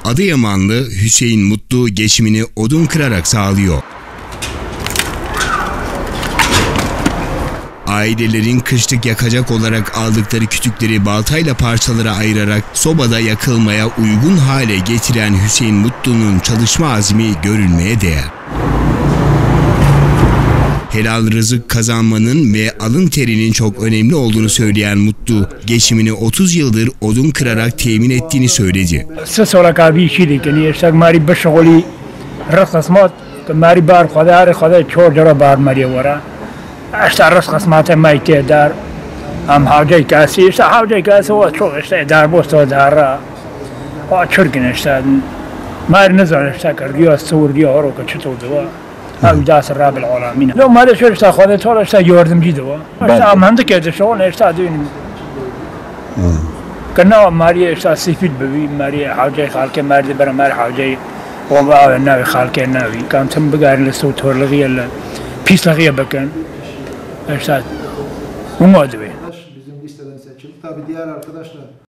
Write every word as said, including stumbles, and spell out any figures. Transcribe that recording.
Adıyamanlı Hüseyin Mutlu geçimini odun kırarak sağlıyor. Ailelerin kışlık yakacak olarak aldıkları kütükleri baltayla parçalara ayırarak sobada yakılmaya uygun hale getiren Hüseyin Mutlu'nun çalışma azmi görülmeye değer. Helal rızık kazanmanın ve alın terinin çok önemli olduğunu söyleyen Mutlu, geçimini otuz yıldır odun kırarak temin ettiğini söyledi. Ses olarak abi işiydi ki işte mari beşğuli rıkasmat mari bar kadar kadar çok jara bar mari vara. İşte rıkasmatı mayte dar. Am havcı kasi işte havcı kasi o çok işte dar bostu dar. O Türk'ün işte mari nazar işte kırıyor Suriye o kaçtı o. أو جالس الراب العالمين لو ما هذا شو اشتا خذ ترى اشتا يوردم جدوا اشتا ما عندك هذا شغل اشتا دين كنا ماري اشتا سيفيد ببي ماري حاجة خالك ماري برا ماري حاجة وما النبي خالك النبي كان تم بقارن للصوت هو لغيا بيس لغيا بكن اشتا وما ادري Bizim listeden seçildi. Tabii diğer arkadaşlar